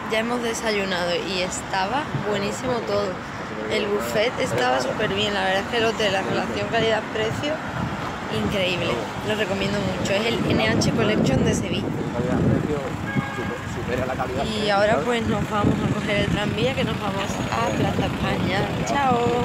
Ya hemos desayunado y estaba buenísimo todo. El buffet estaba súper bien, la verdad es que el hotel, la relación calidad-precio, increíble. Lo recomiendo mucho. Es el NH Collection de Sevilla. Y ahora pues nos vamos a coger el tranvía que nos vamos a Plaza España. ¡Chao!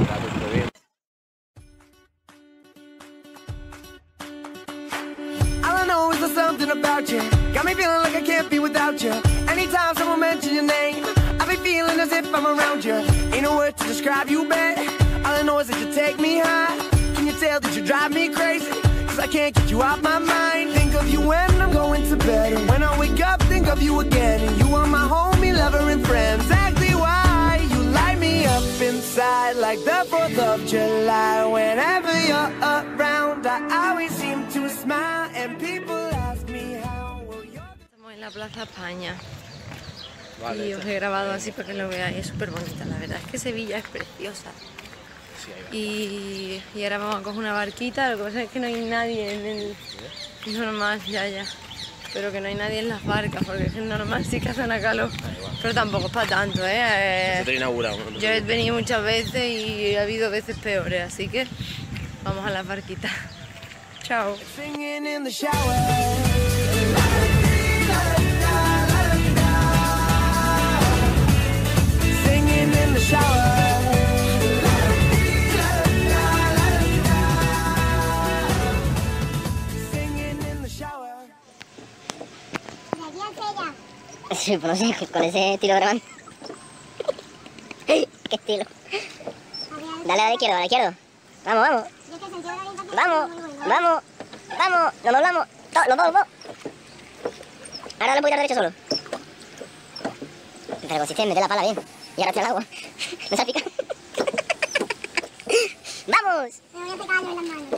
Something about you got me feeling like I can't be without you. Anytime someone mentions your name, I be feeling as if I'm around you. Ain't no word to describe you, babe. All I know is that you take me high. Can you tell that you drive me crazy? Cause I can't get you out my mind. Think of you when I'm going to bed, and when I wake up, think of you again. And you are my homie, lover, and friend. Exactly why you light me up inside like the 4th of July. Whenever you're around, I always seem to smile, and people en la Plaza España y os he grabado así para que lo veáis. Es súper bonita, la verdad es que Sevilla es preciosa. Y ahora vamos a coger una barquita. Lo que pasa es que no hay nadie en el normal, pero que no hay nadie en las barcas, porque es normal sí que hace una calor, pero tampoco es para tanto, yo he venido muchas veces y ha habido veces peores, así que vamos a las barquitas. Chao. Sí, pues no sé, con ese estilo grabando. ¿Qué estilo? Dale a la izquierda, a la izquierda. Vamos, vamos. Vamos, vamos, vamos. Nos doblamos. Los dos. Ahora dale un poquito a la derecha solo. Pero consiste en meter la pala bien. Y arrastrar el agua. No se pica. ¡Vamos! Me voy a pegar en las manos.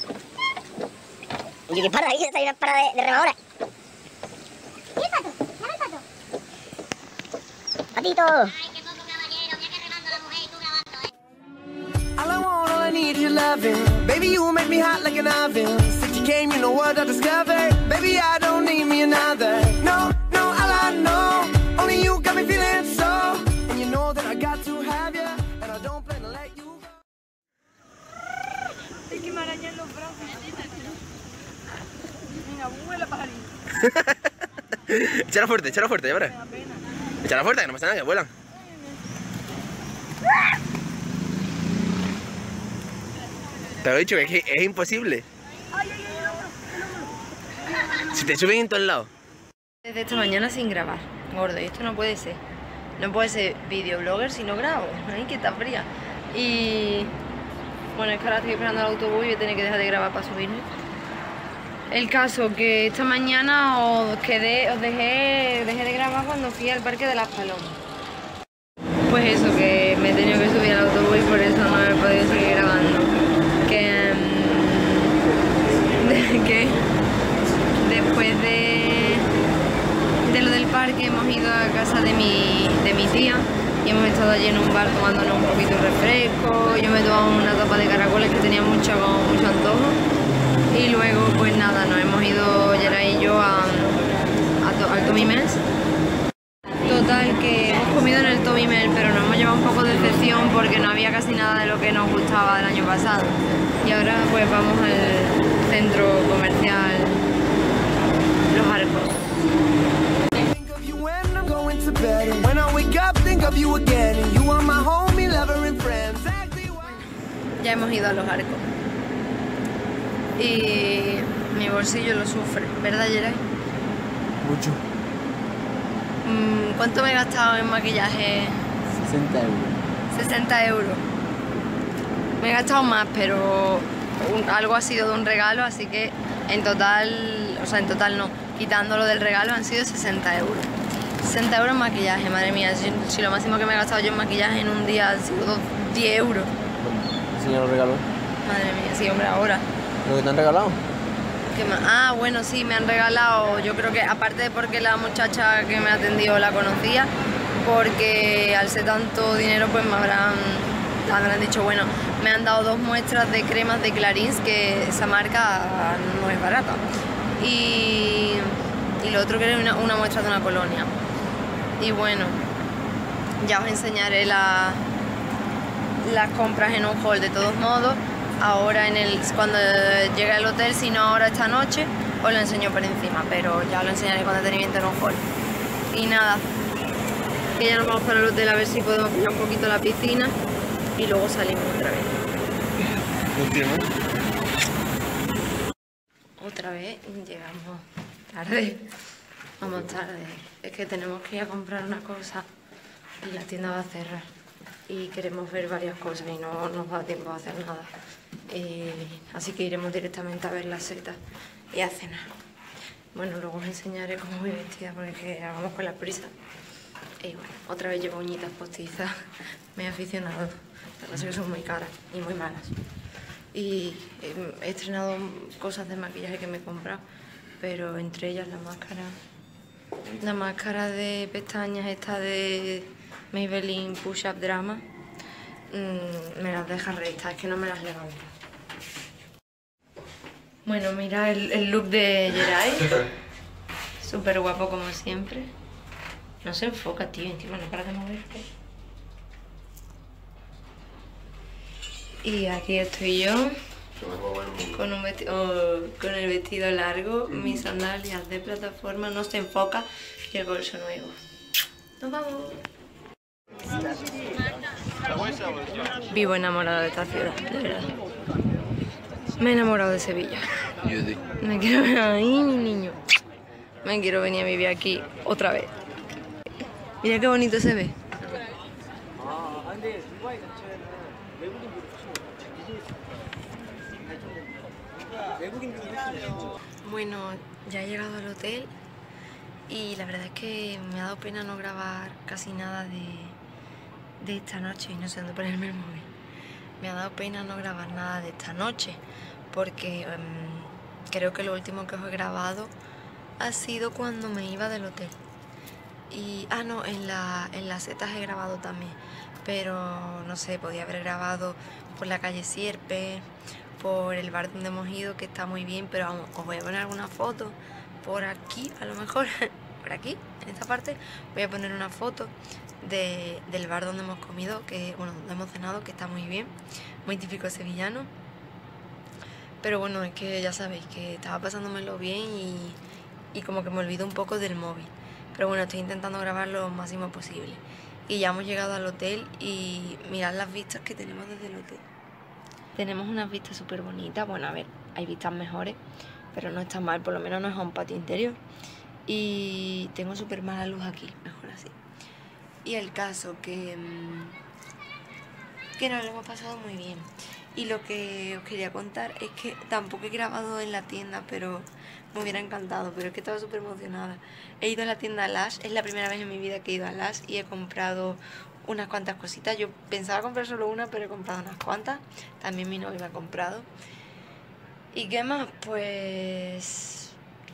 Y qué para ahí, está ahí una para de remadora. ¿Y el pato? Dame el pato. Patito. Ay, qué poco caballero, mira que remando la mujer y tú grabando, All I want, all I need is your loving. Baby, you make me hot like an oven. Since you came, you know what I discovered. Baby, I don't need me another. No, all I know. Only you got me feeling so. And you know that I got to have you. And I don't plan to let you go. Hay que me arañan los brazos. Venga, vuela pajarito. Échala fuerte, ya verás. Échala fuerte, que no pasa nada, que vuelan. Te lo he dicho, que es imposible. Si te suben en todos lados. Desde esta mañana sin grabar, gordo, y esto no puede ser. No puede ser videoblogger si no grabo. Ay, que está fría. Y bueno, es que ahora estoy esperando el autobús y voy a tener que dejar de grabar para subirme. El caso que esta mañana dejé de grabar cuando fui al Parque de las Palomas. Pues eso, que me he tenido que subir al autobús y por eso no he podido seguir grabando. Que después de lo del parque hemos ido a casa de mi tía y hemos estado allí en un bar tomándonos un poquito de refresco. Yo me he tomado una tapa de caracoles que tenía mucho antojo. Y luego pues nada, nos hemos ido Geray y yo al Tommy Mel's. Total, que hemos comido en el Tommy Mel, pero nos hemos llevado un poco de decepción porque no había casi nada de lo que nos gustaba del año pasado. Y ahora pues vamos al centro comercial Los Arcos. Ya hemos ido a Los Arcos. Y mi bolsillo lo sufre, ¿verdad, Geray? Mucho. ¿Cuánto me he gastado en maquillaje? 60 euros. 60 euros. Me he gastado más, pero algo ha sido de un regalo, así que en total no, quitándolo del regalo han sido 60 euros. 60 euros en maquillaje, madre mía, si lo máximo que me he gastado yo en maquillaje en un día han sido 10 euros. ¿El señor lo regaló? Madre mía, sí, hombre, ahora. ¿Lo que te han regalado? ¿Qué más? Ah, bueno, sí, me han regalado, yo creo que aparte de porque la muchacha que me atendió la conocía, porque al ser tanto dinero pues me habrán dicho, bueno, me han dado 2 muestras de cremas de Clarins, que esa marca no es barata, y lo otro que era una muestra de una colonia. Y bueno, ya os enseñaré las compras en un haul de todos modos. Ahora cuando llegue al hotel, si no ahora esta noche, os lo enseño por encima, pero ya lo enseñaré con detenimiento en un haul. Y nada, que ya nos vamos para el hotel a ver si podemos pillar un poquito la piscina y luego salimos otra vez. Otra vez llegamos tarde, vamos tarde. Es que tenemos que ir a comprar una cosa y la tienda va a cerrar. Y queremos ver varias cosas y no nos da tiempo a hacer nada. Así que iremos directamente a ver las setas y a cenar. Bueno, luego os enseñaré cómo voy vestida porque es que vamos con la prisa. Y bueno, otra vez llevo uñitas postizas. Me he aficionado. La verdad es que son muy caras y muy malas. Y he estrenado cosas de maquillaje que me he comprado, pero entre ellas la máscara de pestañas esta de Maybelline Push Up Drama, me las deja rectas, es que no me las levanto. Bueno, mira el look de Geray, súper guapo como siempre. No se enfoca, tío, encima no para de moverte. Y aquí estoy yo, con el vestido largo, mis sandalias de plataforma, no se enfoca y el bolso nuevo. ¡Nos vamos! Vivo enamorada de esta ciudad, de verdad. Me he enamorado de Sevilla. Me quiero ver ahí, mi niño. Me quiero venir a vivir aquí otra vez. Mira qué bonito se ve. Bueno, ya he llegado al hotel y la verdad es que me ha dado pena no grabar casi nada de esta noche y no sé dónde ponerme el móvil. Me ha dado pena no grabar nada de esta noche porque creo que lo último que os he grabado ha sido cuando me iba del hotel. Y, no, en las setas he grabado también, pero no sé, podía haber grabado por la calle Sierpe, por el bar donde hemos ido, que está muy bien, pero vamos, os voy a poner alguna foto por aquí, a lo mejor, por aquí, en esta parte, voy a poner una foto del bar donde hemos comido, donde hemos cenado, que está muy bien, muy típico sevillano. Pero bueno, es que ya sabéis que estaba pasándomelo bien y como que me olvido un poco del móvil. Pero bueno, estoy intentando grabar lo máximo posible. Y ya hemos llegado al hotel y mirad las vistas que tenemos desde el hotel. Tenemos unas vistas súper bonitas. Bueno, a ver, hay vistas mejores, pero no está mal, por lo menos no es a un patio interior. Y tengo súper mala luz aquí, mejor así. Y el caso que nos lo hemos pasado muy bien. Y lo que os quería contar es que tampoco he grabado en la tienda, pero me hubiera encantado, pero es que estaba súper emocionada. He ido a la tienda Lush, es la primera vez en mi vida que he ido a Lush y he comprado unas cuantas cositas. Yo pensaba comprar solo una, pero he comprado unas cuantas. También mi novio me ha comprado. ¿Y qué más? Pues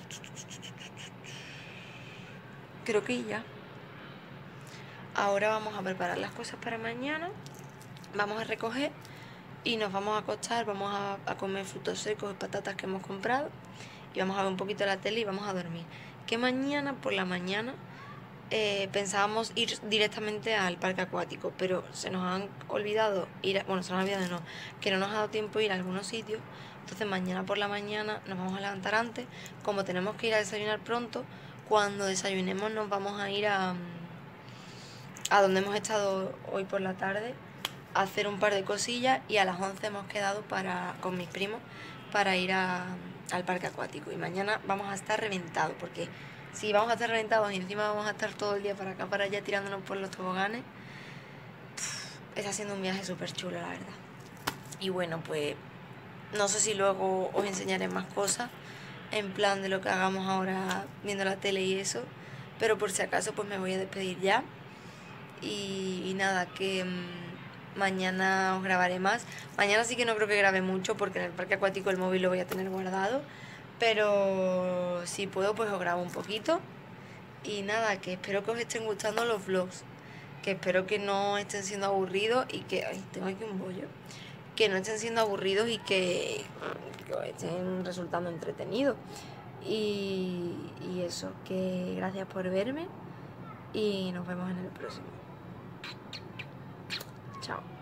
creo que ya. Ahora vamos a preparar las cosas para mañana. Vamos a recoger y nos vamos a acostar. Vamos a comer frutos secos y patatas que hemos comprado. Y vamos a ver un poquito la tele y vamos a dormir. Que mañana, por la mañana, pensábamos ir directamente al parque acuático, pero se nos han olvidado ir, que no nos ha dado tiempo ir a algunos sitios. Entonces mañana por la mañana nos vamos a levantar antes. Como tenemos que ir a desayunar pronto, cuando desayunemos nos vamos a ir a donde hemos estado hoy por la tarde, a hacer un par de cosillas, y a las 11 hemos quedado con mis primos para ir al parque acuático. Y mañana vamos a estar reventados, porque si vamos a estar reventados y encima vamos a estar todo el día para acá, para allá, tirándonos por los toboganes, está siendo un viaje súper chulo, la verdad. Y bueno, pues no sé si luego os enseñaré más cosas, en plan de lo que hagamos ahora viendo la tele y eso, pero por si acaso pues me voy a despedir ya. Y nada, que mañana os grabaré más. Mañana sí que no creo que grabe mucho, porque en el parque acuático el móvil lo voy a tener guardado, pero si puedo pues os grabo un poquito. Y nada, que espero que os estén gustando los vlogs, que espero que no estén siendo aburridos y que... Ay, tengo aquí un bollo. Que no estén siendo aburridos y que os estén resultando entretenidos. Y eso, que gracias por verme y nos vemos en el próximo. Chao.